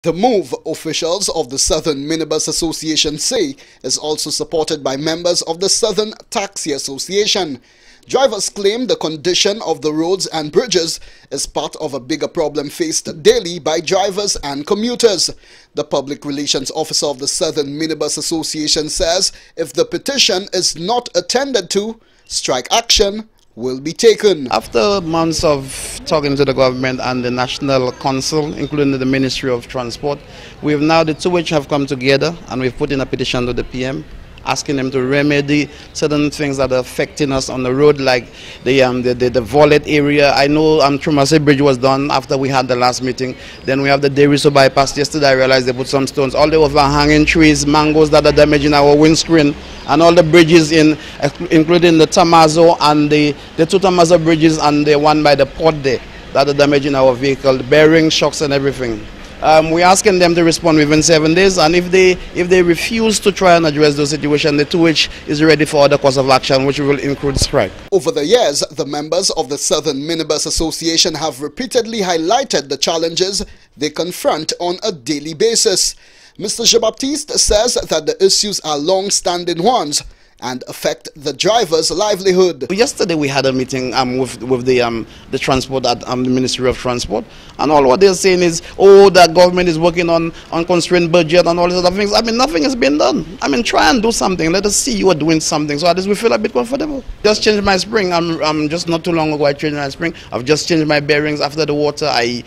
The move, officials of the Southern Minibus Association say, is also supported by members of the Southern Taxi Association. Drivers claim the condition of the roads and bridges is part of a bigger problem faced daily by drivers and commuters. The public relations officer of the Southern Minibus Association says if the petition is not attended to, strike action will be taken. After months of talking to the government and the National Council, including the Ministry of Transport, we have now, the two which have come together, and we've put in a petition to the PM, asking them to remedy certain things that are affecting us on the road, like the Volet area. I know Trumase Bridge was done after we had the last meeting. Then we have the Deriso bypass. Yesterday I realized they put some stones. All the overhanging trees, mangoes that are damaging our windscreen, and all the bridges including the Tamazo and the two Tamazo bridges and the one by the port there that are damaging our vehicle, the bearings, shocks and everything. We're asking them to respond within 7 days, and if they refuse to try and address the situation, the 2H is ready for other course of action, which will include strike. Over the years, the members of the Southern Minibus Association have repeatedly highlighted the challenges they confront on a daily basis. Mr. Jean-Baptiste says that the issues are long-standing ones and affect the driver's livelihood. Yesterday we had a meeting with the transport at the Ministry of Transport, and all what they're saying is, oh, the government is working on constrained budget and all these other things. I mean, nothing has been done. I mean, try and do something. Let us see you are doing something, so at least we feel a bit comfortable. Just changed my spring. I'm just not too long ago I changed my spring. I've just changed my bearings after the water. I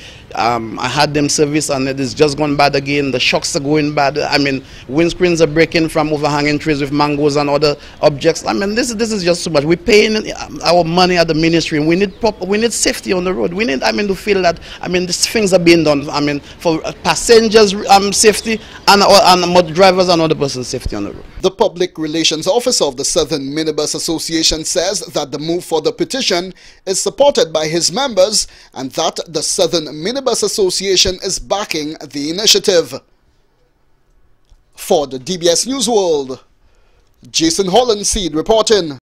had them serviced and it is just gone bad again. The shocks are going bad. I mean, windscreens are breaking from overhanging trees with mangoes and other objects. I mean, this is just too much. We're paying our money at the ministry, and we need safety on the road. We need, to feel that, these things are being done, for passengers' safety and drivers and other persons' safety on the road. The public relations officer of the Southern Minibus Association says that the move for the petition is supported by his members and that the Southern Minibus Association is backing the initiative. For the DBS News World, Jason Hullingseed reporting.